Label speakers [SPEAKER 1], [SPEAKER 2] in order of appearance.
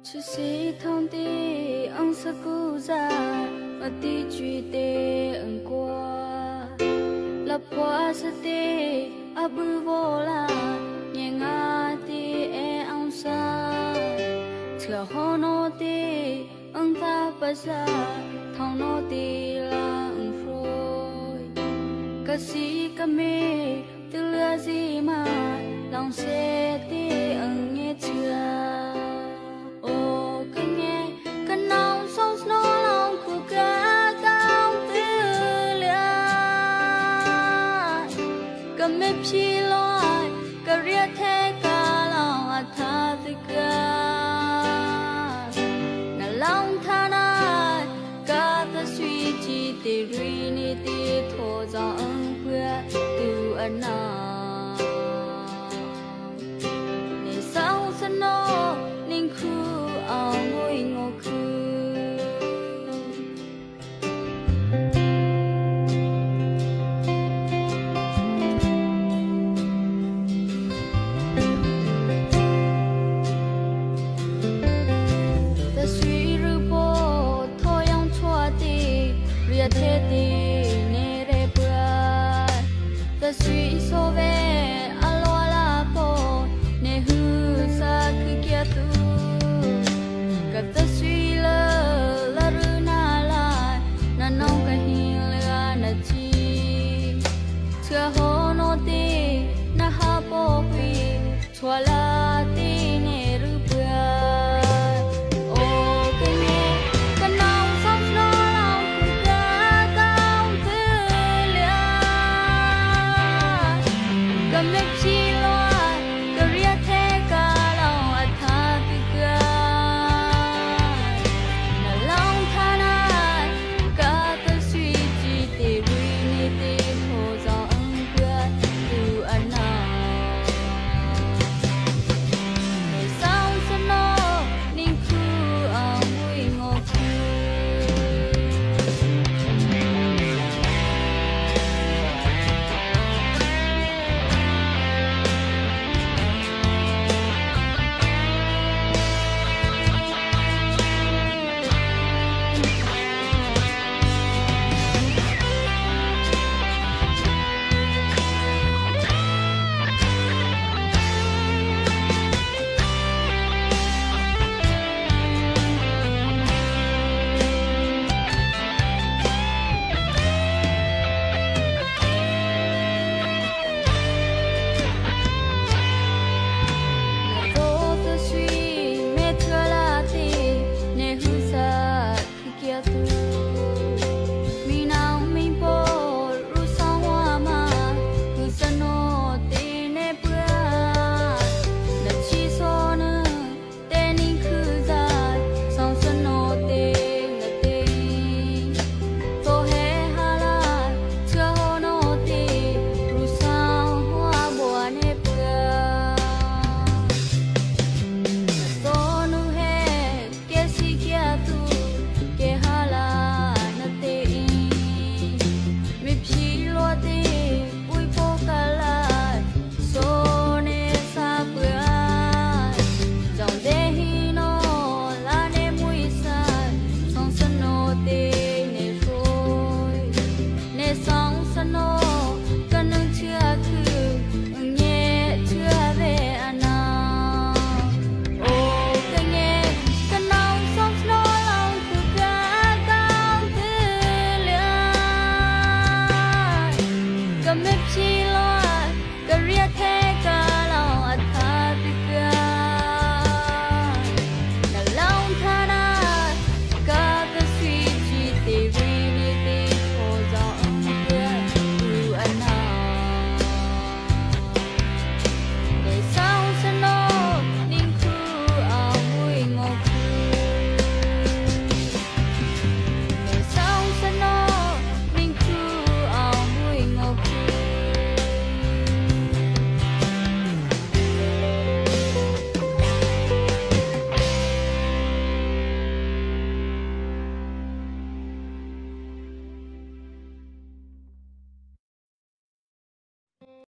[SPEAKER 1] chỉ si thông ti ông sa cu ra và ti truy tê ông qua la qua sa tê abu vô la nhẹ ngã ti e ông sa chờ hồ nô ti ông ta bớt ra thong nô ti la ông phôi cái si cái mê từ lừa gì mà lòng xe ti